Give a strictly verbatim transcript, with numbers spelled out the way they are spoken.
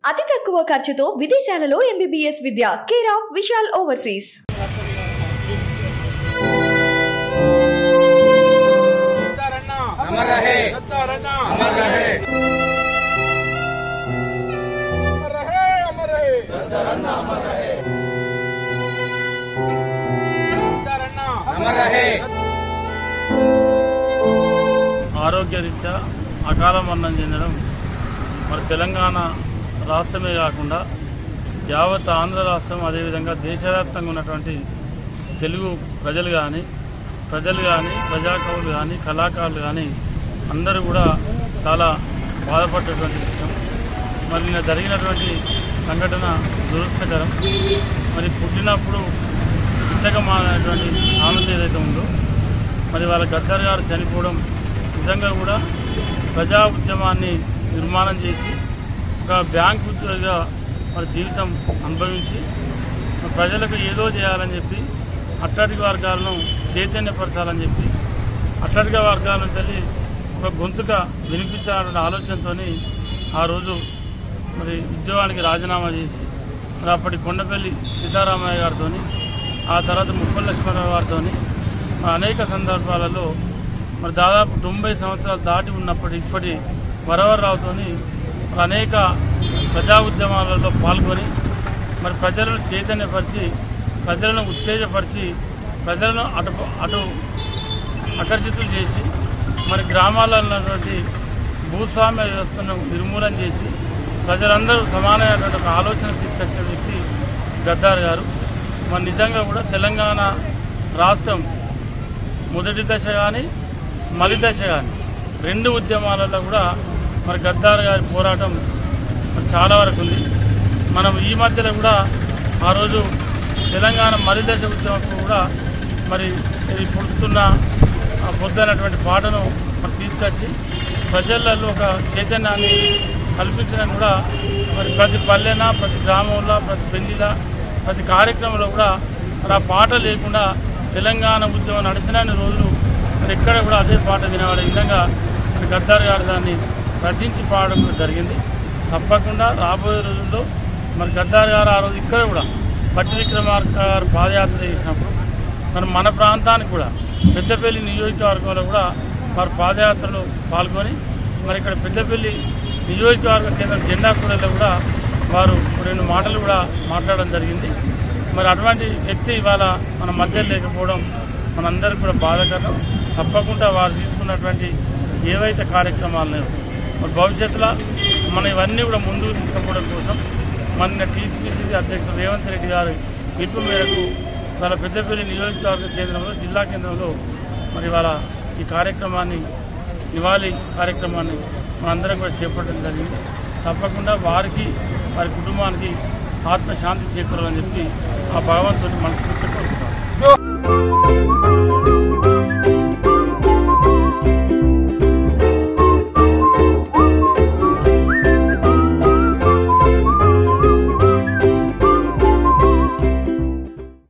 అతి తక్కువ ఖర్చుతో విదేశాలలో ఎంబీబీఎస్ విద్య కేర్ ఆఫ్ విశాల్ ఓవర్సీస్. ఆరోగ్యరీత్యా అకాల మరణం చెందడం మరి తెలంగాణ రాష్ట్రమే కాకుండా యావత్ ఆంధ్ర రాష్ట్రం అదేవిధంగా దేశవ్యాప్తంగా ఉన్నటువంటి తెలుగు ప్రజలు కానీ ప్రజలు కానీ ప్రజాకవులు కానీ కళాకారులు కానీ అందరూ కూడా చాలా బాధపడేటువంటి విషయం. మరి నిన్న జరిగినటువంటి సంఘటన దురదృష్టకరం. మరి పుట్టినప్పుడు ఇచ్చకమైనటువంటి ఆనందం ఏదైతే ఉందో మరి వాళ్ళ గద్దర్ గారు చనిపోవడం నిజంగా కూడా ప్రజా ఉద్యమాన్ని నిర్మాణం చేసి ఒక బ్యాంక్ ఉద్యోగిగా మరి జీవితం అనుభవించి ప్రజలకు ఏదో చేయాలని చెప్పి అట్టడిక వర్గాలను చైతన్యపరచాలని చెప్పి అట్టడిక వర్గాలను తల్లి ఒక గొంతుగా వినిపించాలనే ఆలోచనతో ఆ రోజు మరి ఉద్యోగానికి రాజీనామా చేసి మరి అప్పటి కొండపల్లి సీతారామయ్య గారితో ఆ తర్వాత ముప్పల్ లక్ష్మణరావు గారితో అనేక సందర్భాలలో మరి దాదాపు తొంభై సంవత్సరాలు దాటి ఉన్నప్పటి ఇప్పటి వరవరరావుతో అనేక ప్రజా ఉద్యమాలలో పాల్గొని మరి ప్రజలను చైతన్యపరిచి ప్రజలను ఉత్తేజపరిచి ప్రజలను అటు అటు ఆకర్షితులు చేసి మరి గ్రామాల్లో ఉన్నటువంటి భూస్వామ్య వ్యవస్థను నిర్మూలన చేసి ప్రజలందరూ సమానమైనటువంటి ఒక ఆలోచన తీసుకొచ్చిన వ్యక్తి గద్దార్ గారు. మరి నిజంగా కూడా తెలంగాణ రాష్ట్రం మొదటి దశ కానీ మలి దశ కానీ రెండు ఉద్యమాలలో కూడా మరి గద్దార్ గారి పోరాటం మరి చాలా వరకు ఉంది. మనం ఈ మధ్యలో కూడా ఆ రోజు తెలంగాణ మలి దశ ఉద్యమం కూడా మరి ఇది పుడుతున్న పొద్దునటువంటి పాటను మరి తీసుకొచ్చి ప్రజలలో ఒక చైతన్యాన్ని కల్పించడం కూడా మరి ప్రతి పల్లెన ప్రతి గ్రామంలో ప్రతి పెళ్లిలో ప్రతి కార్యక్రమంలో కూడా మరి ఆ పాట లేకుండా తెలంగాణ ఉద్యమం నడిచిన రోజులు మరి ఎక్కడ కూడా అదే పాట వినవాడే విధంగా మరి గద్దార్ గారు దాన్ని రచించి పాడడం జరిగింది. తప్పకుండా రాబోయే రోజుల్లో మరి గద్దార్ గారు ఆ రోజు ఇక్కడ కూడా పట్టి విక్రమార్క గారు పాదయాత్ర చేసినప్పుడు మరి మన ప్రాంతానికి కూడా పెద్దపల్లి నియోజకవర్గంలో కూడా వారు పాదయాత్రలో పాల్గొని మరి ఇక్కడ పెద్దపల్లి నియోజకవర్గ కేంద్రం జెండా కూడల్లో కూడా వారు రెండు మాటలు కూడా మాట్లాడడం జరిగింది. మరి అటువంటి వ్యక్తి ఇవాళ మన మధ్య లేకపోవడం మనందరికీ కూడా బాధాకరం. తప్పకుండా వారు తీసుకున్నటువంటి ఏవైతే కార్యక్రమాలు మరి భవిష్యత్తులో మనం ఇవన్నీ కూడా ముందుకు తీసుకుపోవడం కోసం మన టీసీపీసీ అధ్యక్షుడు రేవంత్ రెడ్డి గారి పిలుపు మేరకు వాళ్ళ పెద్దపల్లి నియోజకవర్గ కేంద్రంలో జిల్లా కేంద్రంలో మరి వాళ్ళ ఈ కార్యక్రమాన్ని నివాళి కార్యక్రమాన్ని మనందరం కూడా చేపట్టడం జరిగింది. తప్పకుండా వారికి వారి కుటుంబానికి ఆత్మశాంతి చేకూరాలని చెప్పి ఆ భగవంతుని మనస్ఫూర్తిగా